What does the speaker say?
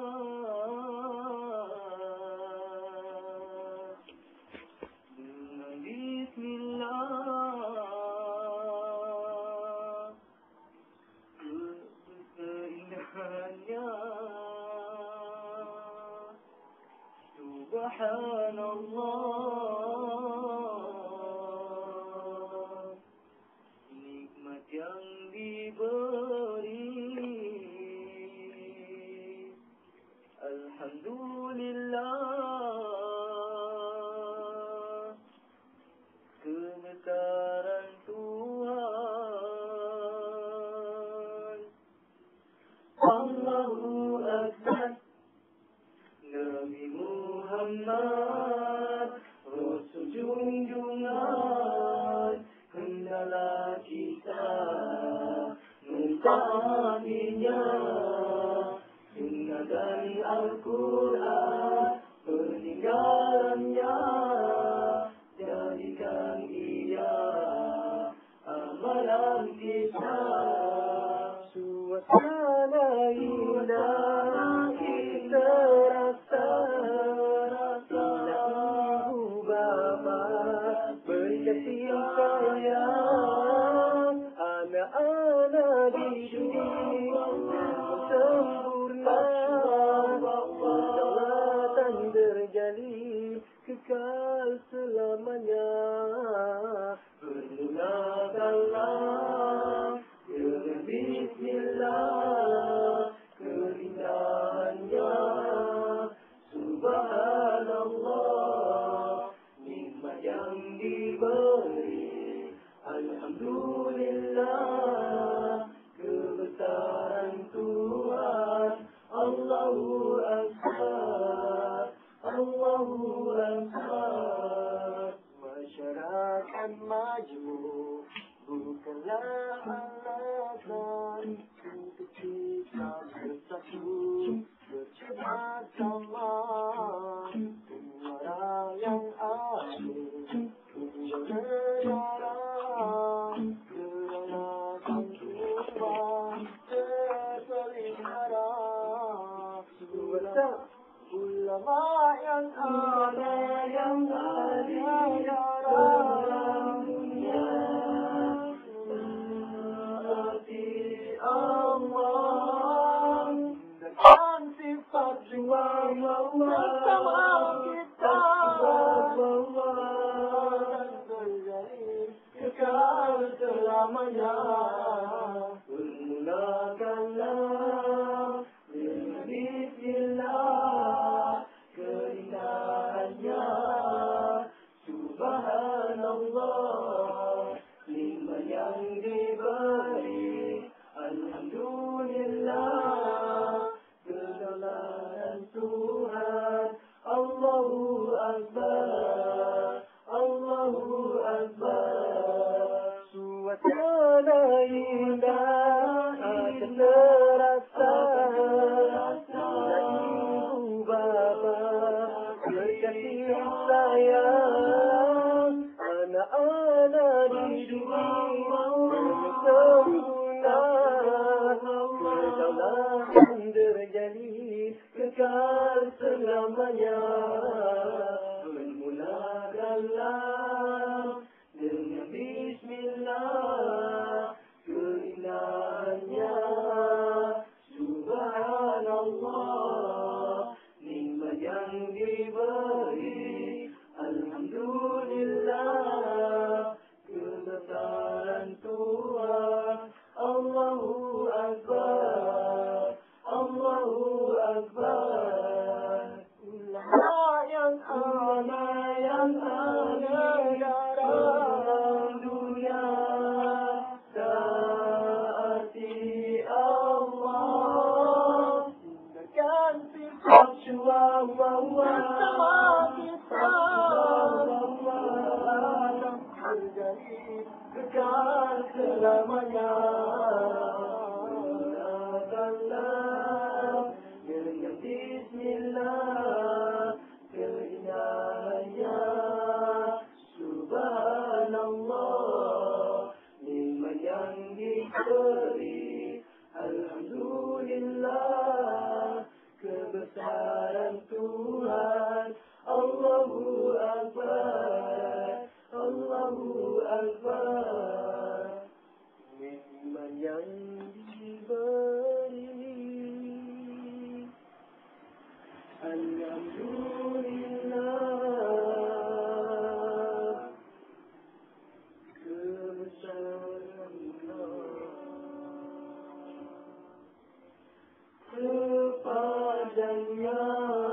Bismillah, keindahannya. Subhanallah, nikmat yang diberi. Alhamdulillah, kebesaran Tuhan. Allahu Akbar. Nabi Muhammad, Rasul junjungan, hendaklah kita mentaatinya. Sunnah dan Al-Quran, peninggalannya, jadikan ia amalan kita. Suasana indah kita rasa, ibu bapa berkasih sayang, anak-anak didik sempurna, kedaulatan terjalin kekal selamanya. Bermulakanlah dengan Bismillah, keindahannya. Subhanallah, nikmat yang diberi. Alhamdulillah, kebesaran Tuhan. Allahu Akbar, Allahu Akbar. Masyarakat majmuk bukanlah alasan untuk kita bersatu, bercepat sama suara yang adil, tunjukkan negara, gerakan Tuhan terpelihara. Suara ulama yang ada, yang adil dalam dunia, menaati Allah dengan sifat juang bersama kita, dan terjalin kekal selamanya. Bermulakanlah dengan Bismillah, keindahannya. Subhanallah, nikmat yang diberi. Alhamdulillah, kedaulatan Tuhan. Allahu Akbar, Allahu Akbar. Suasana indah terasa, ibu bapa berkasih sayang, anak-anak didik sempurna, kedaulatan terjalin kekal selamanya. Bermulakanlah dengan Bismillah, keindahannya. Subhanallah, nikmat yang diberi. Alhamdulillah, kebesaran Tuhan. Allahu Akbar, Allahu Akbar. Ulama yang ada dalam dunia, taati Allah, dengan sifat juang bersama kita, dan terjalin kekal selamanya. Mulakanlah dengan Bismillah, keindahannya. Subhanallah, nikmat yang diberi. Alhamdulillah, kebesaran يا